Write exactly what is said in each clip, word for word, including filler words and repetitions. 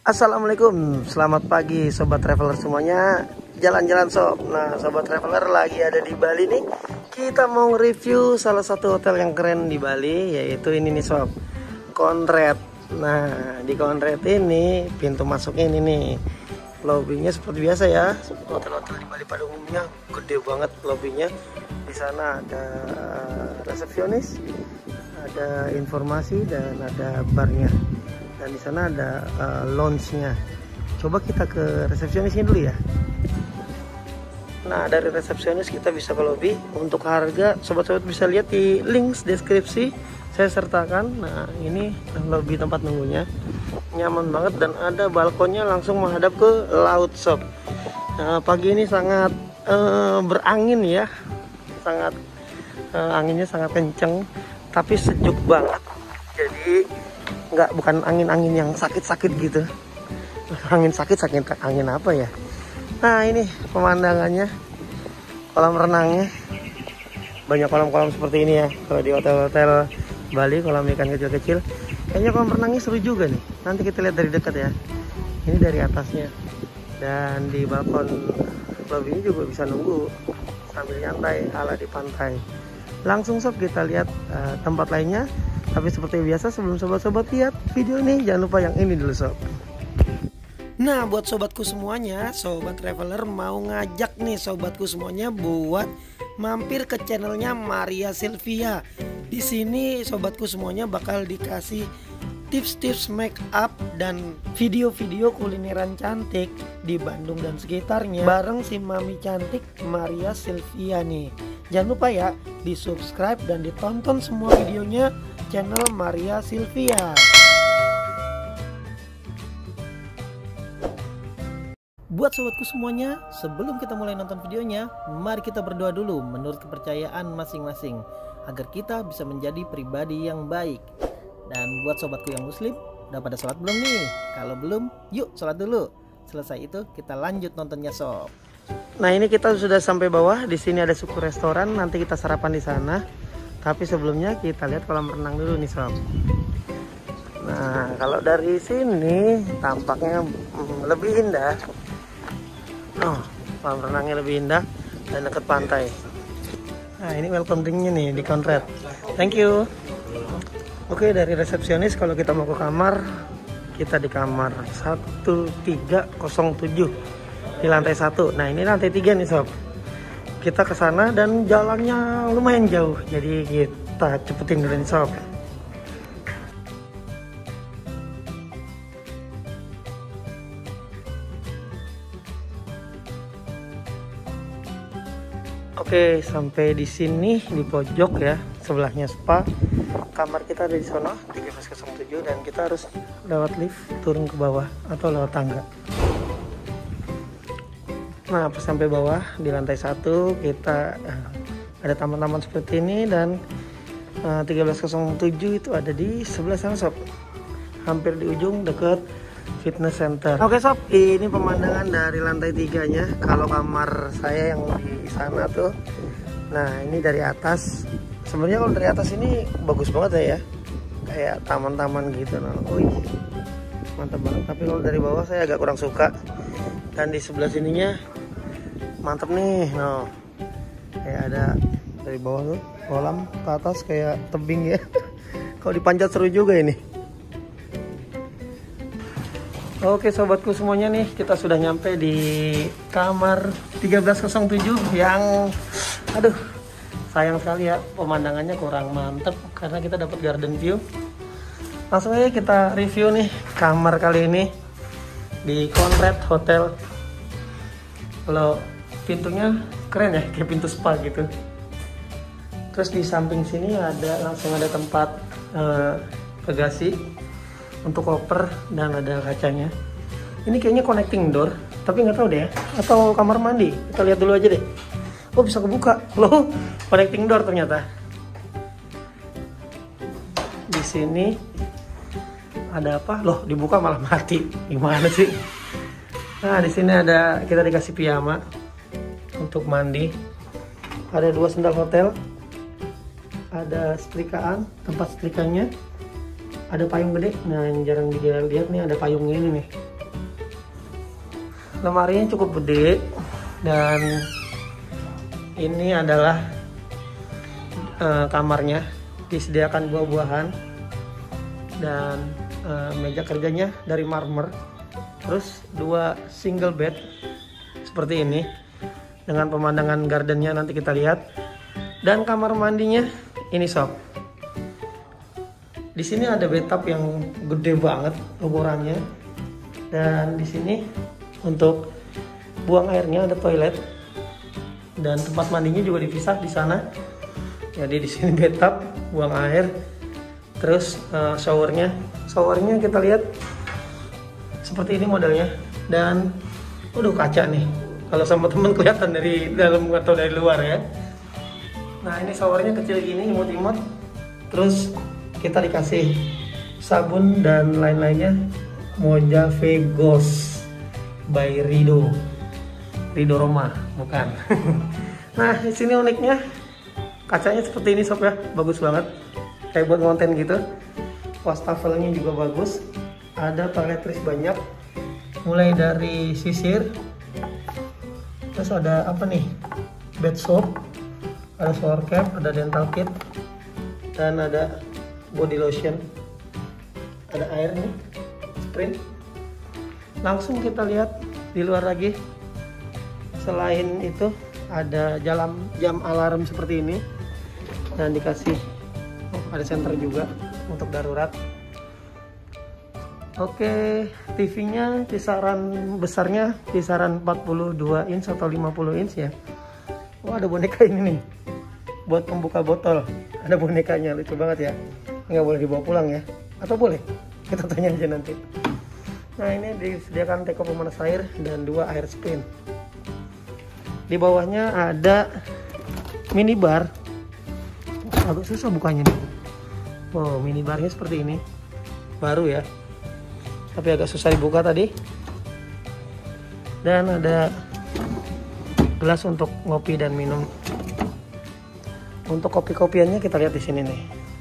Assalamualaikum, selamat pagi sobat traveler semuanya. Jalan-jalan sob. Nah sobat traveler lagi ada di Bali nih. Kita mau review salah satu hotel yang keren di Bali, yaitu ini nih sob, Conrad. Nah di Conrad ini pintu masuknya ini nih, lobbynya seperti biasa ya. Hotel-hotel di Bali pada umumnya gede banget lobbynya. Di sana ada resepsionis, ada informasi dan ada barnya. Dan di sana ada uh, lounge-nya. Coba kita ke resepsionisnya dulu ya. Nah dari resepsionis kita bisa ke lobby. Untuk harga sobat-sobat bisa lihat di link deskripsi saya sertakan. Nah ini lobby tempat nunggunya, nyaman banget dan ada balkonnya langsung menghadap ke laut sob. Nah, pagi ini sangat uh, berangin ya, sangat uh, anginnya sangat kenceng tapi sejuk banget. Jadi nggak, bukan angin-angin yang sakit-sakit gitu. Angin sakit sakit angin apa ya. Nah ini pemandangannya, kolam renangnya, banyak kolam-kolam seperti ini ya. Kalau di hotel-hotel Bali kolam ikan kecil-kecil, kayaknya kolam renangnya seru juga nih. Nanti kita lihat dari dekat ya. Ini dari atasnya. Dan di balkon lobby juga bisa nunggu sambil nyantai ala di pantai. Langsung sob kita lihat uh, tempat lainnya. Tapi seperti biasa sebelum sobat-sobat lihat video ini, jangan lupa yang ini dulu sob. Nah buat sobatku semuanya, sobat traveler mau ngajak nih sobatku semuanya buat mampir ke channelnya Maria Sylvia. Di sini sobatku semuanya bakal dikasih tips-tips make up dan video-video kulineran cantik di Bandung dan sekitarnya bareng si mami cantik Maria Sylvia nih. Jangan lupa ya di subscribe dan ditonton semua videonya channel Maria Sylvia. Buat sobatku semuanya, sebelum kita mulai nonton videonya, mari kita berdoa dulu menurut kepercayaan masing-masing agar kita bisa menjadi pribadi yang baik. Dan buat sobatku yang muslim, udah pada sholat belum nih? Kalau belum, yuk sholat dulu. Selesai itu kita lanjut nontonnya sob. Nah ini kita sudah sampai bawah. Di sini ada suku restoran. Nanti kita sarapan di sana. Tapi sebelumnya kita lihat kolam renang dulu nih sob. Nah kalau dari sini tampaknya hmm, lebih indah. Oh, kolam renangnya lebih indah dan dekat pantai. Nah ini welcome drinknya nih di Conrad. Thank you. Oke, dari resepsionis kalau kita mau ke kamar, kita di kamar satu tiga nol tujuh di lantai satu. Nah ini lantai tiga nih sob. Kita ke sana dan jalannya lumayan jauh, jadi kita cepetin dulu nih sob. Oke, sampai di sini di pojok ya, sebelahnya spa. Kamar kita ada di sana tiga belas nol tujuh dan kita harus lewat lift turun ke bawah atau lewat tangga. Nah pas sampai bawah di lantai satu kita uh, ada taman-taman seperti ini dan uh, tiga belas nol tujuh itu ada di sebelah sana sob, hampir di ujung deket fitness center. Oke sob, ini pemandangan dari lantai tiganya. Kalau kamar saya yang di sana tuh, nah ini dari atas. Sebenarnya kalau dari atas ini bagus banget ya, kayak taman-taman gitu. Nah, wih, mantap banget. Tapi kalau dari bawah saya agak kurang suka. Dan di sebelah sininya mantap nih. Nah, kayak ada dari bawah tuh kolam, ke atas kayak tebing ya. Kalau dipanjat seru juga ini. Oke sobatku semuanya nih, kita sudah nyampe di kamar tiga belas nol tujuh yang, aduh, sayang sekali ya pemandangannya kurang mantep karena kita dapat garden view. Langsung aja kita review nih kamar kali ini di Conrad Hotel. Kalau pintunya keren ya, kayak pintu spa gitu. Terus di samping sini ada langsung ada tempat eh, bagasi untuk koper dan ada kacanya. Ini kayaknya connecting door, tapi nggak tahu deh ya. Atau kamar mandi. Kita lihat dulu aja deh. Oh bisa kebuka loh, connecting door ternyata. Di sini ada apa? Loh dibuka malah mati. Gimana sih? Nah di sini ada, kita dikasih piyama untuk mandi. Ada dua sendal hotel. Ada setrikaan, tempat setrikanya. Ada payung gede. Nah yang jarang dilihat nih ada payungnya ini nih. lemarinya cukup gede dan ini adalah uh, kamarnya, disediakan buah-buahan dan uh, meja kerjanya dari marmer. Terus dua single bed seperti ini dengan pemandangan gardennya nanti kita lihat. Dan kamar mandinya ini sob. Di sini ada bathtub yang gede banget ukurannya. Dan di sini untuk buang airnya ada toilet. Dan tempat mandinya juga dipisah di sana. Jadi di sini bathtub, buang air. Terus uh, showernya, showernya kita lihat seperti ini modelnya. Dan waduh, kaca nih. Kalau sama temen kelihatan dari dalam atau dari luar ya. Nah ini showernya kecil gini, imut-imut. Terus kita dikasih sabun dan lain-lainnya. Mojave Ghost by Rido, Rido Roma, bukan. Nah di sini uniknya kacanya seperti ini sob ya, bagus banget. Kayak buat konten gitu. Wastafelnya juga bagus. Ada toiletries banyak, mulai dari sisir. Terus ada apa nih? Bed soap, ada shower cap, ada dental kit, dan ada body lotion. Ada air nih, sprint. Langsung kita lihat di luar lagi. Selain itu ada jam jam alarm seperti ini dan dikasih oh, ada senter juga untuk darurat. Oke, T V-nya kisaran besarnya kisaran empat puluh dua inch atau lima puluh inch ya. Oh, ada boneka ini nih. Buat pembuka botol. Ada bonekanya, lucu banget ya. Nggak boleh dibawa pulang ya. Atau boleh? Kita tanya aja nanti. Nah, ini disediakan teko pemanas air dan dua air spin. Di bawahnya ada minibar. Agak susah bukanya nih. Oh, minibarnya seperti ini. Baru ya. Tapi agak susah dibuka tadi. Dan ada gelas untuk ngopi dan minum. Untuk kopi-kopiannya kita lihat di sini nih.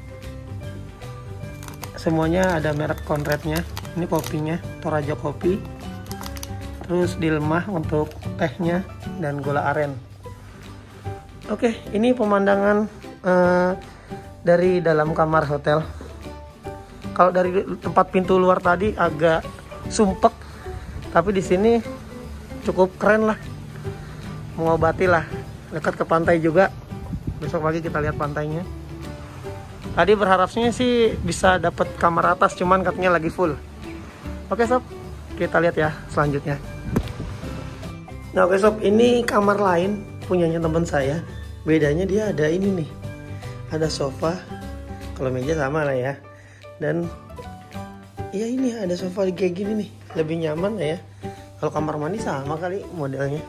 Semuanya ada merek Conradnya. Ini kopinya Toraja Kopi. Terus dilemah untuk tehnya dan gula aren. Oke, ini pemandangan uh, dari dalam kamar hotel. Kalau dari tempat pintu luar tadi agak sumpek, tapi di sini cukup keren lah, mengobati lah, dekat ke pantai juga. Besok pagi kita lihat pantainya. Tadi berharapnya sih bisa dapat kamar atas, cuman katanya lagi full. Oke sob, kita lihat ya selanjutnya. Nah oke sob, ini kamar lain punyanya teman saya. Bedanya dia ada ini nih, ada sofa. Kalau meja sama lah ya. Dan ya ini ada sofa kayak gini nih, lebih nyaman ya. Kalau kamar mandi sama kali modelnya.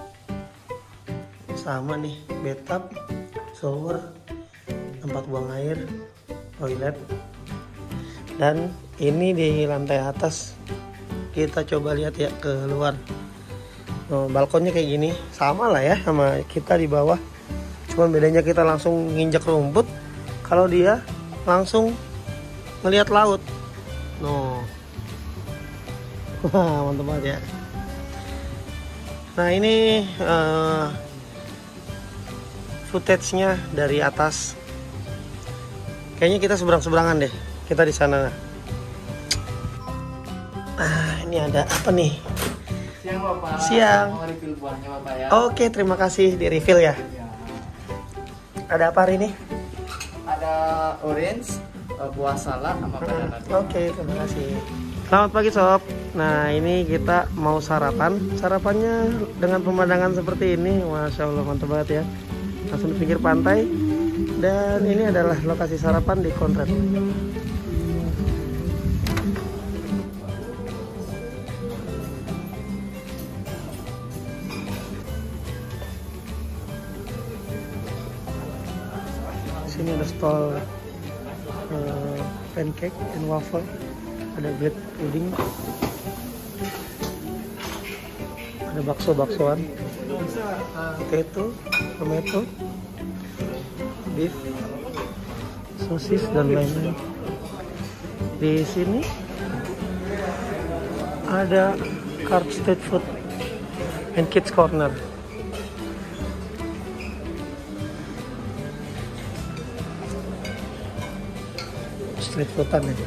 Sama nih, bathtub, shower, tempat buang air, toilet. Dan ini di lantai atas. Kita coba lihat ya ke luar. Oh, balkonnya kayak gini, sama lah ya sama kita di bawah. Cuman bedanya kita langsung nginjak rumput. Kalau dia langsung ngelihat laut. No. Wah, mantap banget ya. Nah, ini uh, footage-nya dari atas. Kayaknya kita seberang-seberangan deh. Kita di sana. Ah, ini ada apa nih? Siang Bapak. Siang. Mau refill buahnya Bapak ya. Oke, terima kasih di refill ya. Ya. Ada apa hari ini? Ada orange, buah salak sama banana. Oke, terima kasih. Selamat pagi sob. Nah ini kita mau sarapan. Sarapannya dengan pemandangan seperti ini, masya Allah mantap banget ya. Langsung di pinggir pantai. Dan ini adalah lokasi sarapan di Conrad. Sini ada stall uh, pancake and waffle, ada bread pudding, ada bakso-baksoan, potato, tomato, beef, sosis dan lain-lain. Di sini ada carb street food. and Kids Corner. Street foodan ya.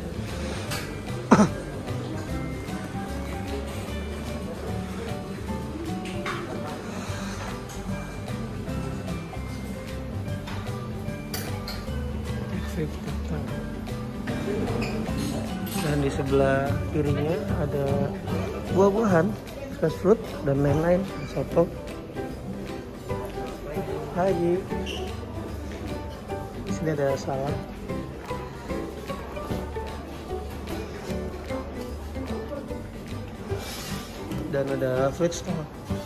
Dan di sebelah kirinya ada buah-buahan, fresh fruit dan lain-lain, soto. Lagi di sini ada salad. Dan ada fruit stall.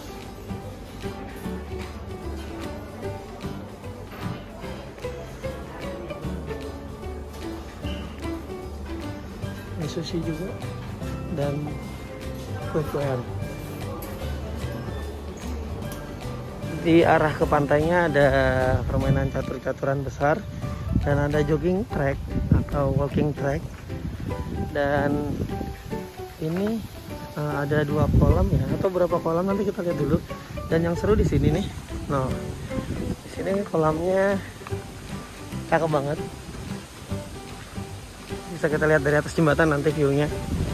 Ini sushi juga dan kue-kuean. Di arah ke pantainya ada permainan catur-caturan besar dan ada jogging track atau walking track. Dan ini uh, ada dua kolam ya, atau berapa kolam nanti kita lihat dulu. Dan yang seru di sini nih, no, di sini kolamnya cakep banget. Bisa kita lihat dari atas jembatan nanti view-nya.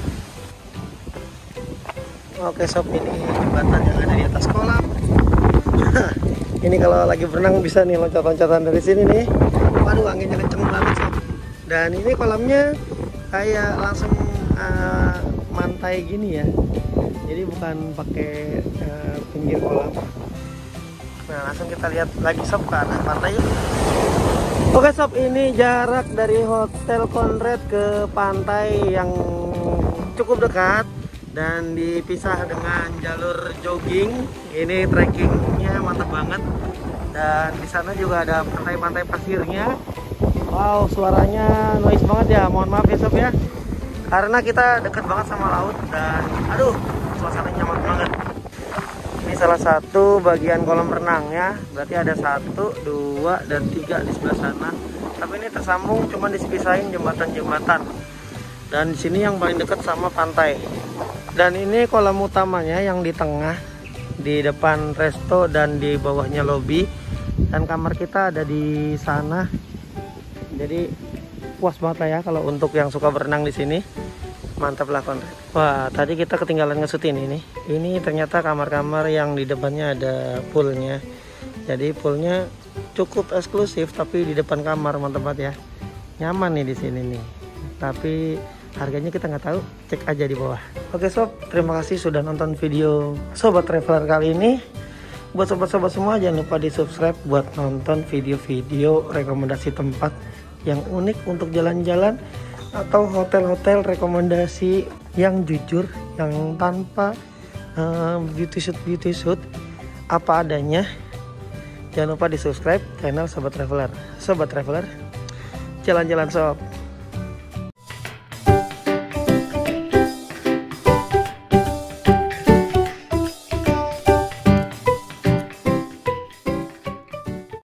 Oke sob, ini jembatan yang ada di atas kolam. Ini kalau lagi berenang bisa nih loncat-loncatan dari sini nih. Waduh, anginnya kenceng banget sob. Dan ini kolamnya kayak langsung uh, mantai gini ya. Jadi bukan pakai uh, pinggir kolam. Nah, langsung kita lihat lagi sob ke arah pantai yuk. Oke sob, ini jarak dari Hotel Conrad ke pantai yang cukup dekat dan dipisah dengan jalur jogging. Ini trekkingnya mantap banget. Dan di sana juga ada pantai-pantai pasirnya. Wow, suaranya noise banget ya. Mohon maaf ya sob ya. Karena kita dekat banget sama laut dan aduh, suasananya nyaman banget. Ini salah satu bagian kolam renangnya. Berarti ada satu, dua, dan tiga di sebelah sana. Tapi ini tersambung, cuma dipisahin jembatan-jembatan. Dan di sini yang paling dekat sama pantai. Dan ini kolam utamanya yang di tengah, di depan resto dan di bawahnya lobby. Dan kamar kita ada di sana. Jadi puas banget lah ya kalau untuk yang suka berenang di sini. Mantap lah Conrad. Wah, tadi kita ketinggalan ngesutin ini. Ini ternyata kamar-kamar yang di depannya ada poolnya. Jadi poolnya cukup eksklusif, tapi di depan kamar, mantap banget ya. Nyaman nih di sini nih. Tapi harganya kita nggak tahu, cek aja di bawah. Oke sob, terima kasih sudah nonton video Sobat Traveler kali ini. Buat sobat-sobat semua jangan lupa di subscribe buat nonton video-video rekomendasi tempat yang unik untuk jalan-jalan atau hotel-hotel rekomendasi yang jujur, yang tanpa uh, beauty shoot beauty shoot, apa adanya. Jangan lupa di subscribe channel Sobat Traveler. Sobat Traveler, jalan-jalan sob.